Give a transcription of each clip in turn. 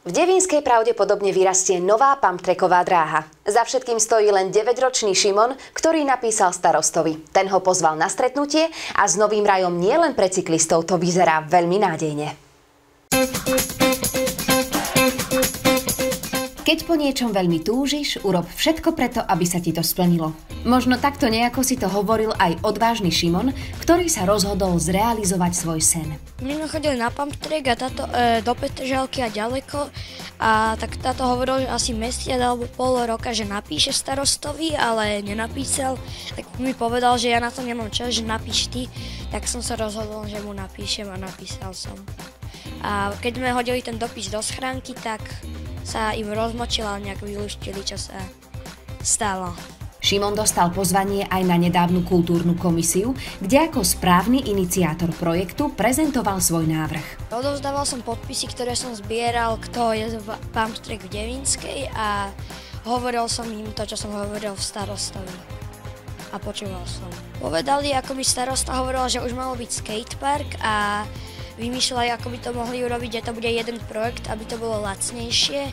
V Devínskej pravdepodobne vyrastie nová pumptracková dráha. Za všetkým stojí len 9-ročný Šimon, ktorý napísal starostovi. Ten ho pozval na stretnutie a s novým rajom nielen pre cyklistov to vyzerá veľmi nádejne. Keď po niečom veľmi túžiš, urob všetko preto, aby sa ti to splnilo. Možno takto nejako si to hovoril aj odvážny Šimon, ktorý sa rozhodol zrealizovať svoj sen. My sme chodili na pumptrack a táto do Petržalky a ďaleko a tak táto hovoril, že asi mesiac alebo pol roka, že napíše starostovi, ale nenapísal. Tak mi povedal, že ja na to nemám čas, že napíš ty, tak som sa rozhodol, že mu napíšem a napísal som. A keď sme hodili ten dopis do schránky, tak sa im rozmočila a nejak vylúštili, čo sa stalo. Šimon dostal pozvanie aj na nedávnu kultúrnu komisiu, kde ako správny iniciátor projektu prezentoval svoj návrh. Odovzdával som podpisy, ktoré som zbieral, kto je pumptrack v Devínskej a hovoril som im to, čo som hovoril v starostovi. A počúval som. Povedali, ako mi starosta hovoril, že už malo byť skatepark a vymýšľali, ako by to mohli urobiť, že to bude jeden projekt, aby to bolo lacnejšie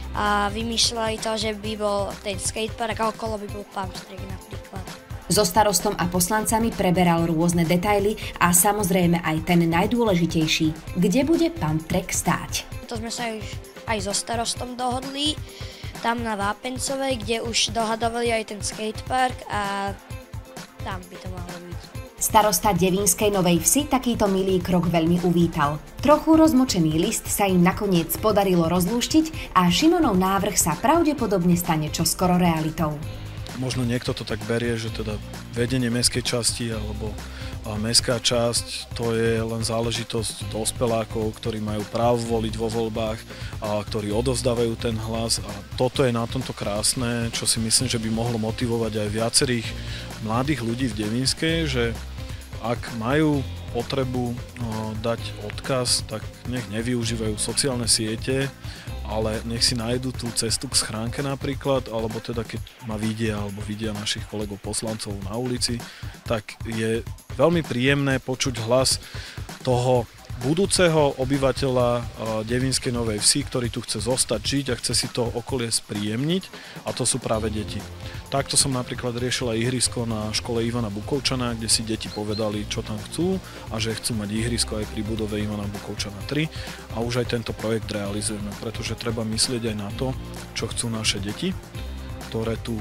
a vymýšľali to, že by bol ten skatepark a okolo by bol pumptrack napríklad. So starostom a poslancami preberal rôzne detaily a samozrejme aj ten najdôležitejší, kde bude pumptrack stáť. To sme sa už aj so starostom dohodli, tam na Vápencovej, kde už dohadovali aj ten skatepark a tam by to mohlo byť. Starosta Devínskej Novej Vsi takýto milý krok veľmi uvítal. Trochu rozmočený list sa im nakoniec podarilo rozlúštiť a Šimonov návrh sa pravdepodobne stane čoskoro realitou. Možno niekto to tak berie, že teda vedenie mestskej časti alebo mestská časť to je len záležitosť dospelákov, ktorí majú právo voliť vo voľbách a ktorí odovzdávajú ten hlas. A toto je na tomto krásne, čo si myslím, že by mohlo motivovať aj viacerých mladých ľudí v Devínskej, že ak majú potrebu dať odkaz, tak nech nevyužívajú sociálne siete, ale nech si nájdu tú cestu k schránke napríklad, alebo teda keď ma vidia našich kolegov poslancov na ulici, tak je veľmi príjemné počuť hlas toho budúceho obyvateľa Devínskej Novej Vsi, ktorý tu chce zostať žiť a chce si to okolie spríjemniť, a to sú práve deti. Takto som napríklad riešila ihrisko na škole Ivana Bukovčana, kde si deti povedali, čo tam chcú a že chcú mať ihrisko aj pri budove Ivana Bukovčana 3 a už aj tento projekt realizujeme, pretože treba myslieť aj na to, čo chcú naše deti, ktoré tu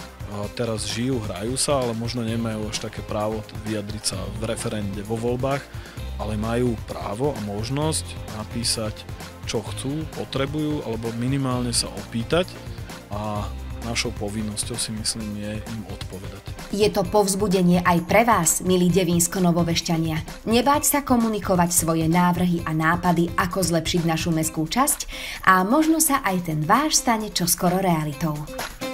teraz žijú, hrajú sa, ale možno nemajú až také právo vyjadriť sa v referende vo voľbách, ale majú právo a možnosť napísať, čo chcú, potrebujú, alebo minimálne sa opýtať a našou povinnosťou si myslím je im odpovedať. Je to povzbudenie aj pre vás, milí devínsko-novovešťania. Nebáť sa komunikovať svoje návrhy a nápady, ako zlepšiť našu mestskú časť a možno sa aj ten váš stane čoskoro realitou.